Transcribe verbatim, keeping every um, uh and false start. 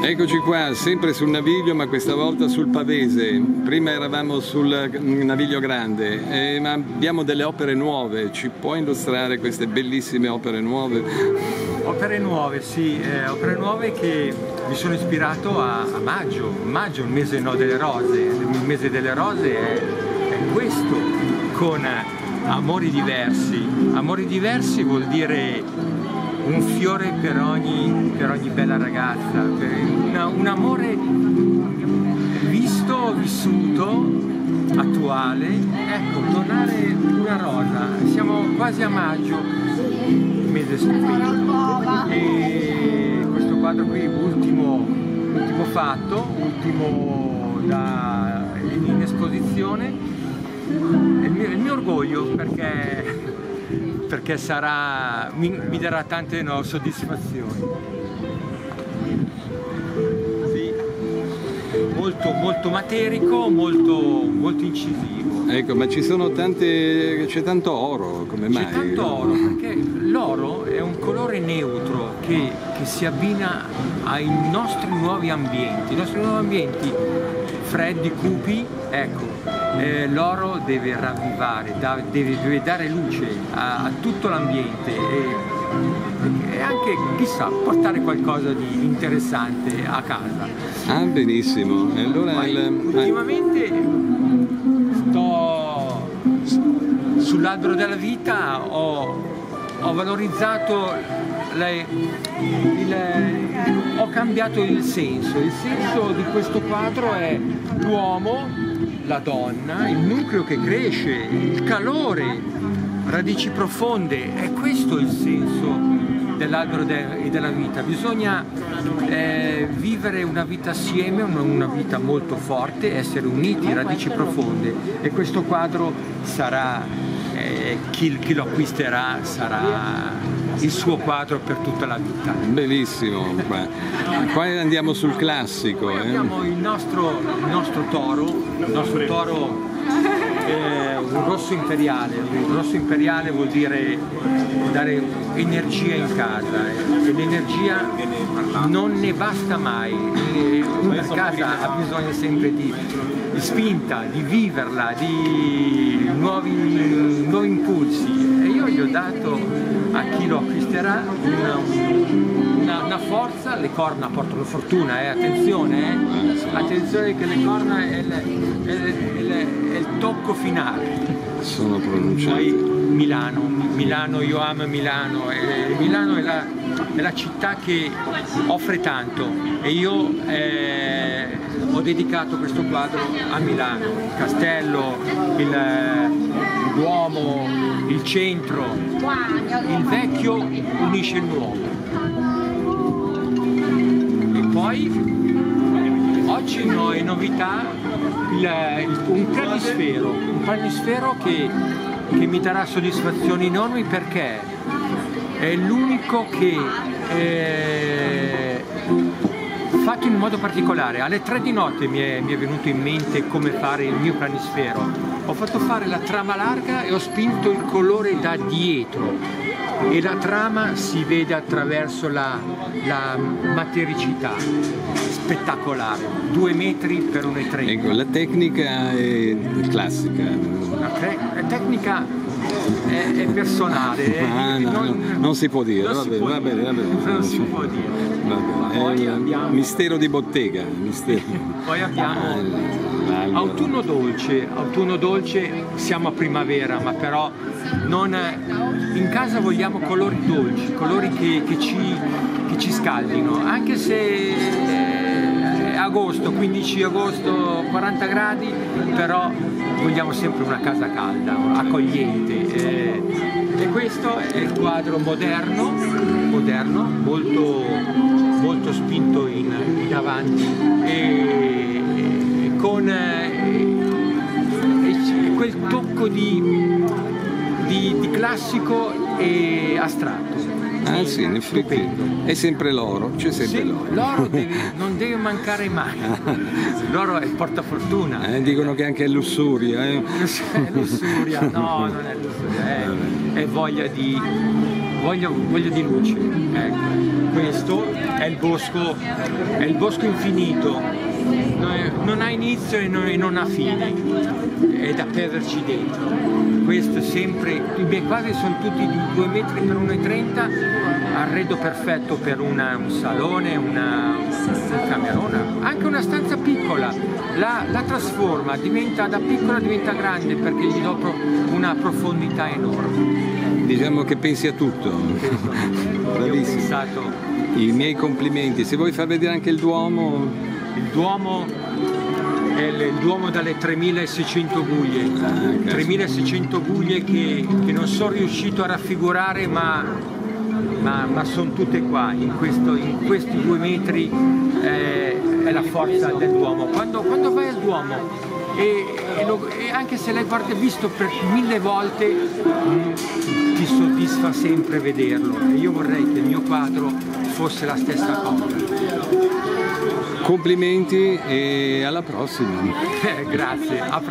Eccoci qua, sempre sul Naviglio, ma questa volta sul Pavese. Prima eravamo sul Naviglio Grande, eh, ma abbiamo delle opere nuove. Ci può illustrare queste bellissime opere nuove? Opere nuove, sì, eh, opere nuove che mi sono ispirato a, a maggio. Maggio, il mese no delle rose. Il mese delle rose è, è questo, con amori diversi. Amori diversi vuol dire un fiore per ogni, per ogni bella ragazza, per una, un amore visto, vissuto, attuale. Ecco, donare una rosa, siamo quasi a maggio, mese stupendo. E questo quadro qui, ultimo, ultimo fatto, ultimo da, in, in esposizione, è il mio, il mio orgoglio, perché perché sarà, mi, mi darà tante no, soddisfazioni. Sì. Molto, molto materico, molto, molto incisivo. Ecco, ma ci sono tante, c'è tanto oro, come mai? C'è tanto oro, perché l'oro è un colore neutro che, che si abbina ai nostri nuovi ambienti. I nostri nuovi ambienti freddi, cupi, ecco. Eh, l'oro deve ravvivare, da, deve, deve dare luce a, a tutto l'ambiente e, e anche, chissà, portare qualcosa di interessante a casa. Ah, benissimo. Allora Poi, il... ultimamente sto sull'albero della vita, ho, ho valorizzato le, il, ho cambiato il senso. Il senso di questo quadro è l'uomo, la donna, il nucleo che cresce, il calore, radici profonde. È questo il senso dell'albero de- e della vita. Bisogna eh, vivere una vita assieme, una, una vita molto forte, essere uniti, radici profonde. E questo quadro sarà, eh, chi, chi lo acquisterà sarà il suo quadro per tutta la vita. Bellissimo. Qua, qua andiamo sul classico. Poi eh. abbiamo il nostro, il nostro toro, il nostro toro è un rosso imperiale. Il rosso imperiale vuol dire dare energia in casa, e l'energia non ne basta mai. Una casa ha bisogno sempre di, di spinta, di viverla, di nuovi, nuovi impulsi, e io gli ho dato a chi lo acquisterà una, una, una forza. Le corna portano fortuna, eh? Attenzione, eh? Attenzione che le corna è il, è, il, è, il, è il tocco finale. Sono pronunciati. Poi Milano, Milano, io amo Milano, e Milano è la, è la città che offre tanto, e io eh, ho dedicato questo quadro a Milano. Il castello, il Duomo, il centro, il vecchio unisce il nuovo. E poi oggi no, è novità il, il, un planisfero, un planisfero che, che mi darà soddisfazioni enormi, perché è l'unico che è fatto in un modo particolare. Alle tre di notte mi è, mi è venuto in mente come fare il mio planisfero. Ho fatto fare la trama larga e ho spinto il colore da dietro, e la trama si vede attraverso la, la matericità. Spettacolare, due metri per uno e trenta. Ecco, la tecnica è classica. La, te la tecnica è, è personale. Ah, no, non, no, non si può dire, va bene, va bene, va bene. Non si può dire. Va bene. Poi è abbiamo... mistero di bottega. Mistero. Poi abbiamo allora. autunno dolce. Autunno dolce, siamo a primavera, ma però non, in casa vogliamo colori dolci, colori che, che, ci, che ci scaldino, anche se è agosto, quindici agosto, quaranta gradi, però vogliamo sempre una casa calda, accogliente. E, e questo è il quadro moderno, moderno molto, molto spinto in, in avanti, e, e con e, e quel tocco di, di, di classico e astratto. Ah sì, in effetti è sempre l'oro, c'è sempre sì, l'oro. L'oro non deve mancare mai. L'oro è il portafortuna. Eh, dicono che anche è lussuria. Eh. È lussuria, no, non è lussuria, è, è voglia di, voglia, voglia di luce. Ecco. questo è il bosco, è il bosco infinito. Non ha inizio e non ha fine, è da perderci dentro. Questo è sempre, i miei quadri sono tutti di due metri per uno e trenta, arredo perfetto per una, un salone, una, una camerona, anche una stanza piccola, la, la trasforma, diventa, da piccola diventa grande perché gli do una profondità enorme. Diciamo che pensi a tutto. Bravissimo. Pensato... I miei complimenti. Se vuoi far vedere anche il Duomo. Il Duomo è il Duomo dalle tremilaseicento guglie, ah, tremilaseicento guglie che, che non sono riuscito a raffigurare, ma, ma, ma sono tutte qua, in, questo, in questi due metri eh, è la forza del Duomo. Quando, quando vai al Duomo, e, e, lo, e anche se l'hai visto per mille volte, mh, ti soddisfa sempre vederlo, e io vorrei che il mio quadro fosse la stessa cosa. Complimenti e alla prossima. Grazie.